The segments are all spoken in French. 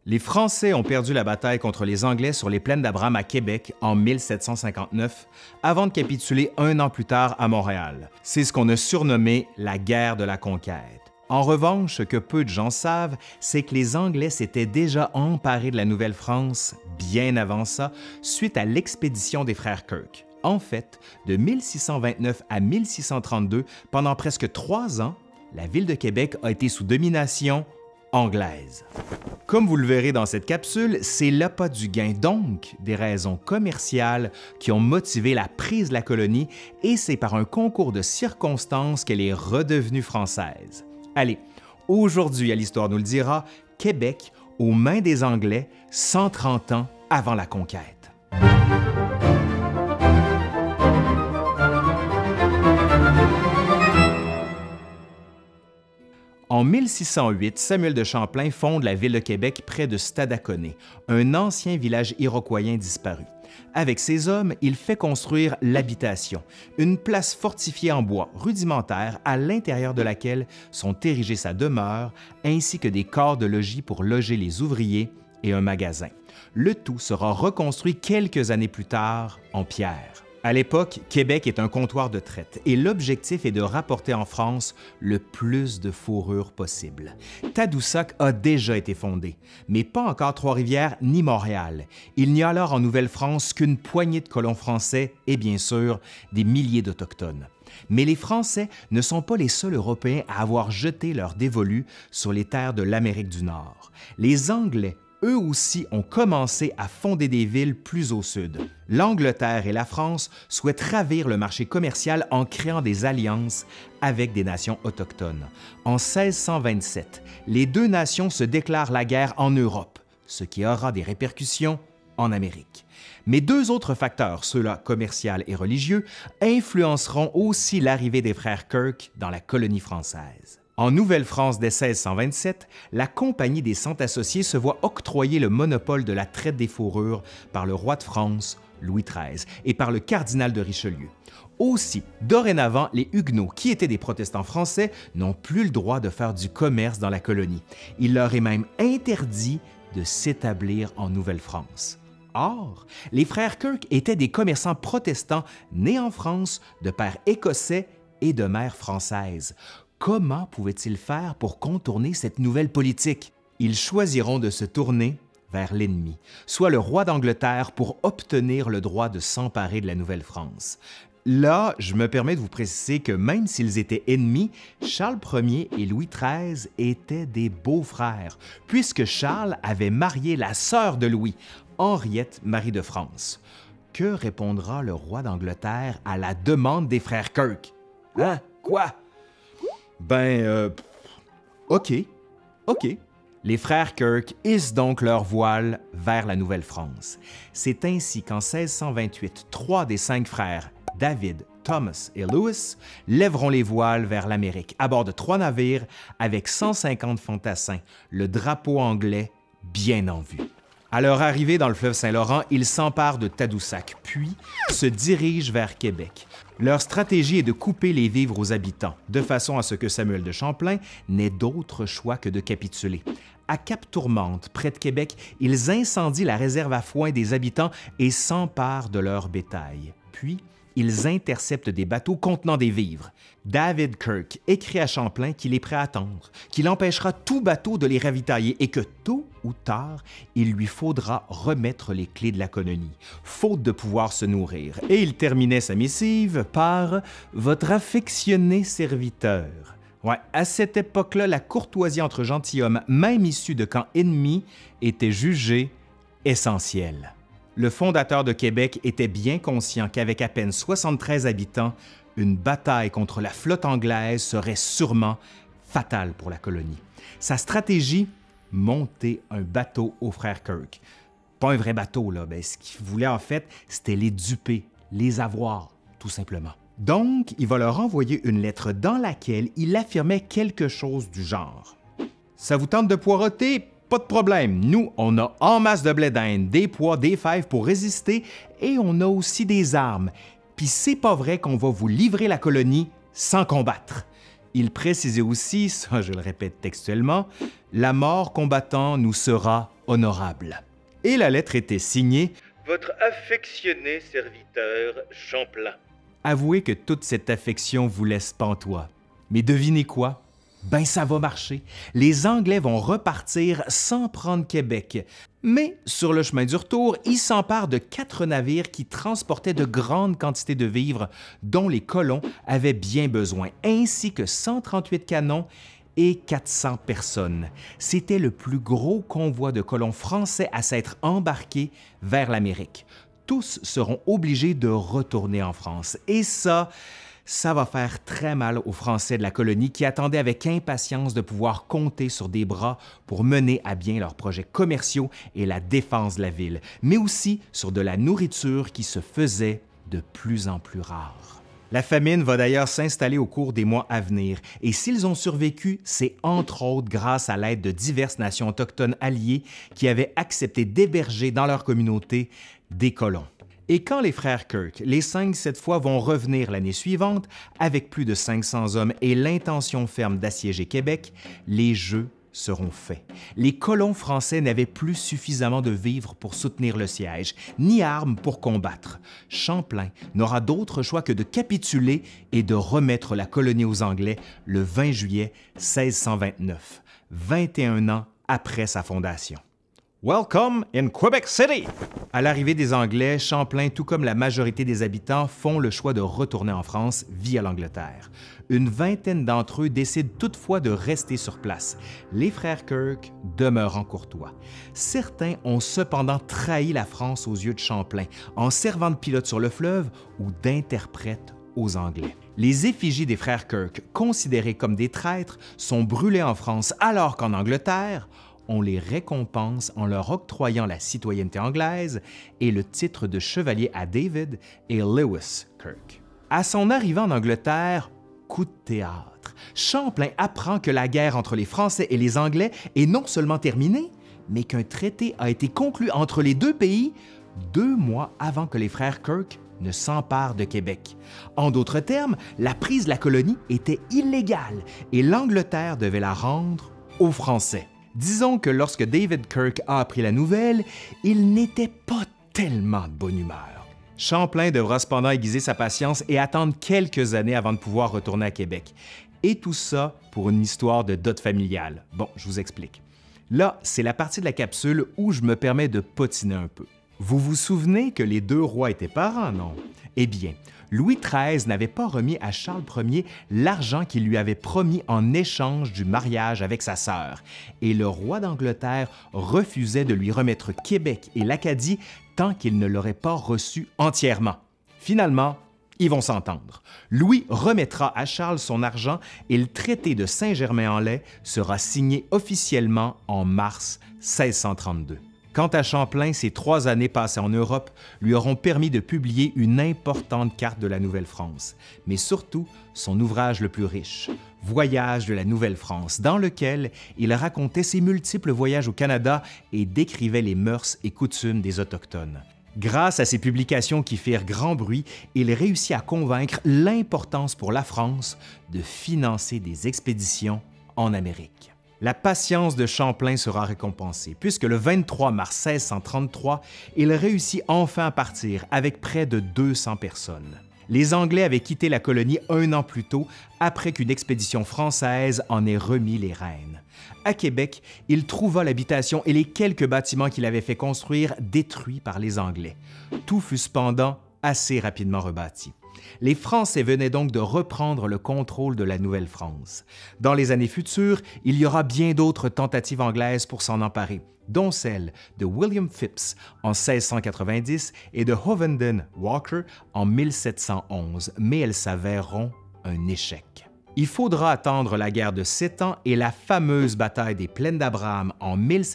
Les Français ont perdu la bataille contre les Anglais sur les plaines d'Abraham à Québec en 1759, avant de capituler un an plus tard à Montréal. C'est ce qu'on a surnommé la guerre de la conquête. En revanche, ce que peu de gens savent, c'est que les Anglais s'étaient déjà emparés de la Nouvelle-France bien avant ça, suite à l'expédition des frères Kirk. En fait, de 1629 à 1632, pendant presque 3 ans, la ville de Québec a été sous domination anglaise. Comme vous le verrez dans cette capsule, c'est l'appât du gain, donc des raisons commerciales qui ont motivé la prise de la colonie, et c'est par un concours de circonstances qu'elle est redevenue française. Allez, aujourd'hui à l'Histoire nous le dira, Québec aux mains des Anglais 130 ans avant la conquête. En 1608, Samuel de Champlain fonde la ville de Québec près de Stadacone, un ancien village iroquoien disparu. Avec ses hommes, il fait construire l'habitation, une place fortifiée en bois rudimentaire à l'intérieur de laquelle sont érigées sa demeure, ainsi que des corps de logis pour loger les ouvriers et un magasin. Le tout sera reconstruit quelques années plus tard en pierre. À l'époque, Québec est un comptoir de traite et l'objectif est de rapporter en France le plus de fourrure possible. Tadoussac a déjà été fondé, mais pas encore Trois-Rivières ni Montréal. Il n'y a alors en Nouvelle-France qu'une poignée de colons français et bien sûr des milliers d'Autochtones. Mais les Français ne sont pas les seuls Européens à avoir jeté leur dévolu sur les terres de l'Amérique du Nord. Les Anglais eux aussi ont commencé à fonder des villes plus au sud. L'Angleterre et la France souhaitent ravir le marché commercial en créant des alliances avec des nations autochtones. En 1627, les deux nations se déclarent la guerre en Europe, ce qui aura des répercussions en Amérique. Mais deux autres facteurs, ceux-là commercial et religieux, influenceront aussi l'arrivée des frères Kirk dans la colonie française. En Nouvelle-France dès 1627, la Compagnie des Cent Associés se voit octroyer le monopole de la traite des fourrures par le roi de France, Louis XIII, et par le cardinal de Richelieu. Aussi, dorénavant, les Huguenots, qui étaient des protestants français, n'ont plus le droit de faire du commerce dans la colonie. Il leur est même interdit de s'établir en Nouvelle-France. Or, les frères Kirk étaient des commerçants protestants nés en France de père écossais et de mère française. Comment pouvaient-ils faire pour contourner cette nouvelle politique? Ils choisiront de se tourner vers l'ennemi, soit le roi d'Angleterre, pour obtenir le droit de s'emparer de la Nouvelle-France. Là, je me permets de vous préciser que même s'ils étaient ennemis, Charles Ier et Louis XIII étaient des beaux-frères, puisque Charles avait marié la sœur de Louis, Henriette Marie de France. Que répondra le roi d'Angleterre à la demande des frères Kirk? Hein? Quoi? OK. Les frères Kirk hissent donc leur voile vers la Nouvelle-France. C'est ainsi qu'en 1628, 3 des 5 frères, David, Thomas et Louis, lèveront les voiles vers l'Amérique à bord de 3 navires avec 150 fantassins, le drapeau anglais bien en vue. À leur arrivée dans le fleuve Saint-Laurent, ils s'emparent de Tadoussac, puis se dirigent vers Québec. Leur stratégie est de couper les vivres aux habitants, de façon à ce que Samuel de Champlain n'ait d'autre choix que de capituler. À Cap-Tourmente, près de Québec, ils incendient la réserve à foin des habitants et s'emparent de leur bétail. Puis, ils interceptent des bateaux contenant des vivres. David Kirk écrit à Champlain qu'il est prêt à attendre, qu'il empêchera tout bateau de les ravitailler et que tôt ou tard, il lui faudra remettre les clés de la colonie, faute de pouvoir se nourrir. Et il terminait sa missive par « Votre affectionné serviteur ». Ouais, à cette époque-là, la courtoisie entre gentilshommes, même issus de camps ennemis, était jugée essentielle. Le fondateur de Québec était bien conscient qu'avec à peine 73 habitants, une bataille contre la flotte anglaise serait sûrement fatale pour la colonie. Sa stratégie? Monter un bateau aux frères Kirk. Pas un vrai bateau, là. Ce qu'il voulait en fait, c'était les duper, les avoir, tout simplement. Donc, il va leur envoyer une lettre dans laquelle il affirmait quelque chose du genre. « Ça vous tente de poireauter? Pas de problème. Nous, on a en masse de blé d'Inde, des pois, des fèves pour résister et on a aussi des armes. Puis c'est pas vrai qu'on va vous livrer la colonie sans combattre. » Il précisait aussi, ça je le répète textuellement, « La mort combattant nous sera honorable. Et la lettre était signée « Votre affectionné serviteur Champlain ». Avouez que toute cette affection vous laisse pantois. Mais devinez quoi? Ben ça va marcher. Les Anglais vont repartir sans prendre Québec. Mais sur le chemin du retour, ils s'emparent de 4 navires qui transportaient de grandes quantités de vivres dont les colons avaient bien besoin, ainsi que 138 canons et 400 personnes. C'était le plus gros convoi de colons français à s'être embarqués vers l'Amérique. Tous seront obligés de retourner en France. Et ça va faire très mal aux Français de la colonie qui attendaient avec impatience de pouvoir compter sur des bras pour mener à bien leurs projets commerciaux et la défense de la ville, mais aussi sur de la nourriture qui se faisait de plus en plus rare. La famine va d'ailleurs s'installer au cours des mois à venir, et s'ils ont survécu, c'est entre autres grâce à l'aide de diverses nations autochtones alliées qui avaient accepté d'héberger dans leur communauté des colons. Et quand les frères Kirk, les 5 cette fois, vont revenir l'année suivante avec plus de 500 hommes et l'intention ferme d'assiéger Québec, les jeux seront faits. Les colons français n'avaient plus suffisamment de vivres pour soutenir le siège, ni armes pour combattre. Champlain n'aura d'autre choix que de capituler et de remettre la colonie aux Anglais le 20 juillet 1629, 21 ans après sa fondation. Welcome in Quebec City! À l'arrivée des Anglais, Champlain, tout comme la majorité des habitants, font le choix de retourner en France via l'Angleterre. Une vingtaine d'entre eux décident toutefois de rester sur place. Les frères Kirk demeurant courtois. Certains ont cependant trahi la France aux yeux de Champlain en servant de pilote sur le fleuve ou d'interprète aux Anglais. Les effigies des frères Kirk, considérés comme des traîtres, sont brûlées en France alors qu'en Angleterre, on les récompense en leur octroyant la citoyenneté anglaise et le titre de chevalier à David et Lewis Kirk. À son arrivée en Angleterre, coup de théâtre, Champlain apprend que la guerre entre les Français et les Anglais est non seulement terminée, mais qu'un traité a été conclu entre les deux pays 2 mois avant que les frères Kirk ne s'emparent de Québec. En d'autres termes, la prise de la colonie était illégale et l'Angleterre devait la rendre aux Français. Disons que lorsque David Kirk a appris la nouvelle, il n'était pas tellement de bonne humeur. Champlain devra cependant aiguiser sa patience et attendre quelques années avant de pouvoir retourner à Québec. Et tout ça pour une histoire de dot familiale. Bon, je vous explique. Là, c'est la partie de la capsule où je me permets de potiner un peu. Vous vous souvenez que les 2 rois étaient parents, non? Eh bien, Louis XIII n'avait pas remis à Charles Ier l'argent qu'il lui avait promis en échange du mariage avec sa sœur, et le roi d'Angleterre refusait de lui remettre Québec et l'Acadie tant qu'il ne l'aurait pas reçu entièrement. Finalement, ils vont s'entendre. Louis remettra à Charles son argent et le traité de Saint-Germain-en-Laye sera signé officiellement en mars 1632. Quant à Champlain, ses 3 années passées en Europe lui auront permis de publier une importante carte de la Nouvelle-France, mais surtout son ouvrage le plus riche, Voyage de la Nouvelle-France, dans lequel il racontait ses multiples voyages au Canada et décrivait les mœurs et coutumes des Autochtones. Grâce à ces publications qui firent grand bruit, il réussit à convaincre l'importance pour la France de financer des expéditions en Amérique. La patience de Champlain sera récompensée, puisque le 23 mars 1633, il réussit enfin à partir avec près de 200 personnes. Les Anglais avaient quitté la colonie 1 an plus tôt, après qu'une expédition française en ait remis les rênes. À Québec, il trouva l'habitation et les quelques bâtiments qu'il avait fait construire détruits par les Anglais. Tout fut cependant assez rapidement rebâti. Les Français venaient donc de reprendre le contrôle de la Nouvelle-France. Dans les années futures, il y aura bien d'autres tentatives anglaises pour s'en emparer, dont celle de William Phips en 1690 et de Hovenden Walker en 1711, mais elles s'avéreront un échec. Il faudra attendre la guerre de 7 ans et la fameuse bataille des Plaines d'Abraham en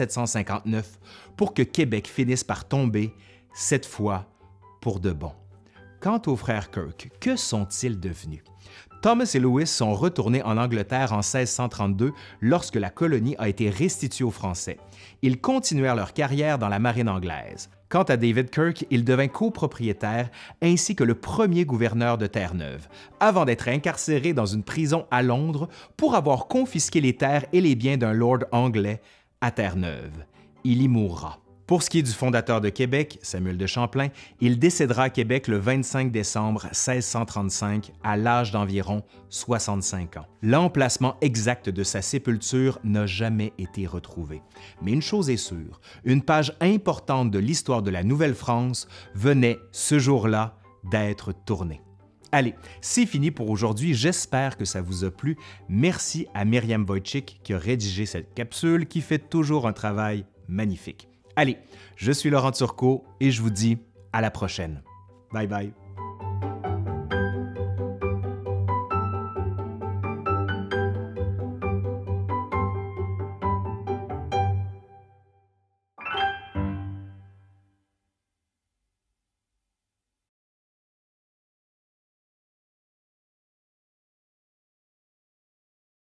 1759 pour que Québec finisse par tomber, cette fois pour de bon. Quant aux frères Kirk, que sont-ils devenus? Thomas et Louis sont retournés en Angleterre en 1632 lorsque la colonie a été restituée aux Français. Ils continuèrent leur carrière dans la marine anglaise. Quant à David Kirk, il devint copropriétaire ainsi que le premier gouverneur de Terre-Neuve, avant d'être incarcéré dans une prison à Londres pour avoir confisqué les terres et les biens d'un lord anglais à Terre-Neuve. il y mourra. Pour ce qui est du fondateur de Québec, Samuel de Champlain, il décédera à Québec le 25 décembre 1635 à l'âge d'environ 65 ans. L'emplacement exact de sa sépulture n'a jamais été retrouvé. Mais une chose est sûre, une page importante de l'histoire de la Nouvelle-France venait, ce jour-là, d'être tournée. Allez, c'est fini pour aujourd'hui. J'espère que ça vous a plu. Merci à Myriam Wojcik qui a rédigé cette capsule qui fait toujours un travail magnifique. Allez, je suis Laurent Turcot et je vous dis à la prochaine. Bye bye.